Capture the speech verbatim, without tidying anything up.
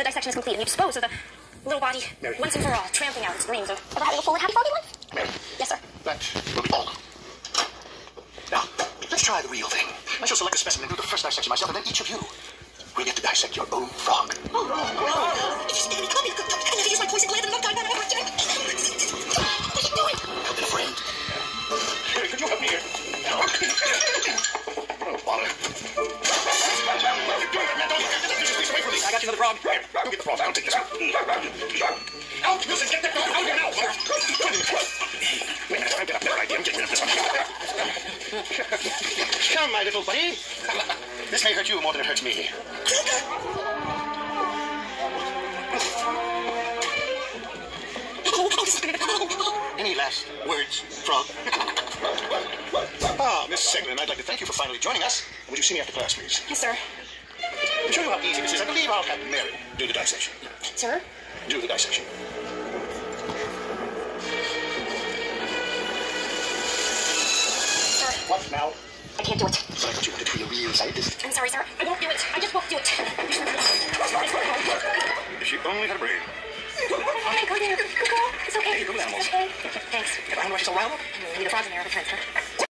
the dissection is complete and you dispose of the little body Mary. Once and for all, trampling out its dreams of, of having a full and happy froggy life. Mary. Yes, sir. That will be all. Now, let's try the real thing. I shall select a specimen and do the first dissection myself, and then each of you will get to dissect your own frog. Oh, no. Oh, it is very coming. I never use my poison gland and not die man ever again. What are you doing? Help a friend. Mary, could you help me here? No. Oh, bother. I got you another frog. Here, go get the frog. I'll take this one. Out, Wilson, get that frog out of your mouth. Wait a minute, I've got a better idea. I'm getting rid of this one. Come, my little buddy. This may hurt you more than it hurts me. Any last words, frog? Ah, Miss Seglin, I'd like to thank you for finally joining us. Would you see me after class, please? Yes, sir. To show you how easy this is, I believe I'll have Mary do the dissection. Sir? Do the dissection. Sir. What now? I can't do it. But I thought you wanted to be a real scientist. I'm sorry, sir. I won't do it. I just won't do it. If she only had a brain. Okay, go there. Go, go. It's okay. Hey, go with animals. It's okay. Thanks. If I don't know why she's so riled up. I mean, the frogs in there are the friends, huh?